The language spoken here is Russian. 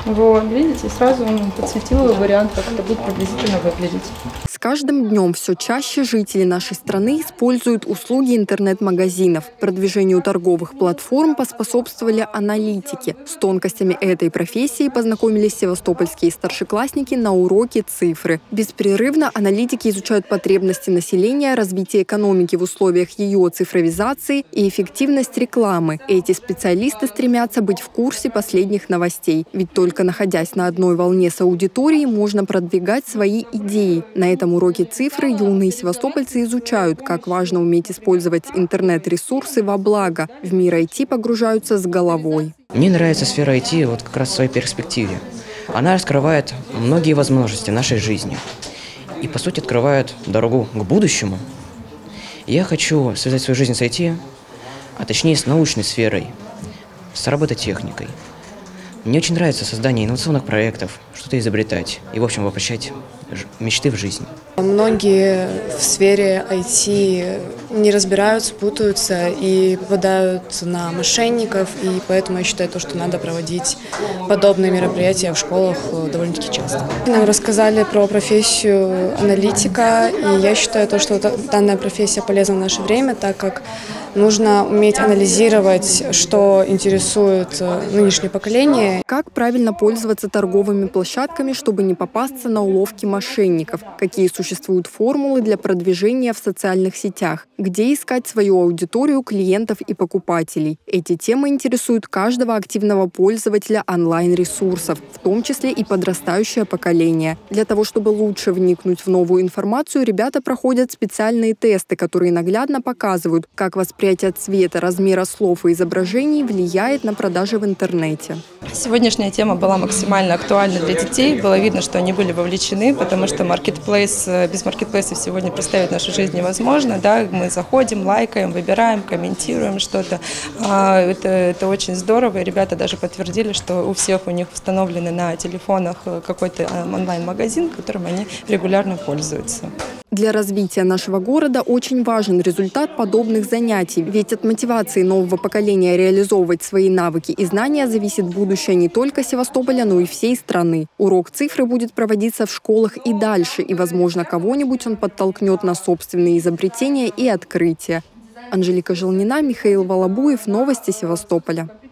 Вот, видите, сразу он подсветил вариант, как это будет приблизительно выглядеть. С каждым днем все чаще жители нашей страны используют услуги интернет-магазинов. Продвижению торговых платформ поспособствовали аналитики. С тонкостями этой профессии познакомились севастопольские старшеклассники на уроке цифры. Беспрерывно аналитики изучают потребности населения, развитие экономики в условиях ее цифровизации и эффективность рекламы. Эти специалисты стремятся быть в курсе последних новостей. Ведь только находясь на одной волне с аудиторией, можно продвигать свои идеи. На этом уроке цифры юные севастопольцы изучают, как важно уметь использовать интернет-ресурсы во благо. В мир IT погружаются с головой. Мне нравится сфера IT вот как раз в своей перспективе. Она раскрывает многие возможности нашей жизни и, по сути, открывает дорогу к будущему. Я хочу связать свою жизнь с IT, а точнее с научной сферой, с робототехникой. Мне очень нравится создание инновационных проектов, что-то изобретать и, в общем, воплощать мечты в жизнь. Многие в сфере IT не разбираются, путаются и попадают на мошенников, и поэтому я считаю, что надо проводить подобные мероприятия в школах довольно-таки часто. Нам рассказали про профессию аналитика, и я считаю, что данная профессия полезна в наше время, так как нужно уметь анализировать, что интересует нынешнее поколение. Как правильно пользоваться торговыми площадками, чтобы не попасться на уловки мошенников? Какие существуют формулы для продвижения в социальных сетях? Где искать свою аудиторию клиентов и покупателей? Эти темы интересуют каждого активного пользователя онлайн-ресурсов, в том числе и подрастающее поколение. Для того, чтобы лучше вникнуть в новую информацию, ребята проходят специальные тесты, которые наглядно показывают, как восприятие цвета, размера слов и изображений влияет на продажи в интернете. Сегодняшняя тема была максимально актуальна для детей. Было видно, что они были вовлечены, потому что без маркетплейсов сегодня представить нашу жизнь невозможно. Да? Мы заходим, лайкаем, выбираем, комментируем что-то. Это очень здорово. И ребята даже подтвердили, что у всех у них установлены на телефонах какой-то онлайн-магазин, которым они регулярно пользуются. Для развития нашего города очень важен результат подобных занятий, ведь от мотивации нового поколения реализовывать свои навыки и знания зависит будущее не только Севастополя, но и всей страны. Урок цифры будет проводиться в школах и дальше, и, возможно, кого-нибудь он подтолкнет на собственные изобретения и открытия. Анжелика Желнина, Михаил Волобуев. Новости Севастополя.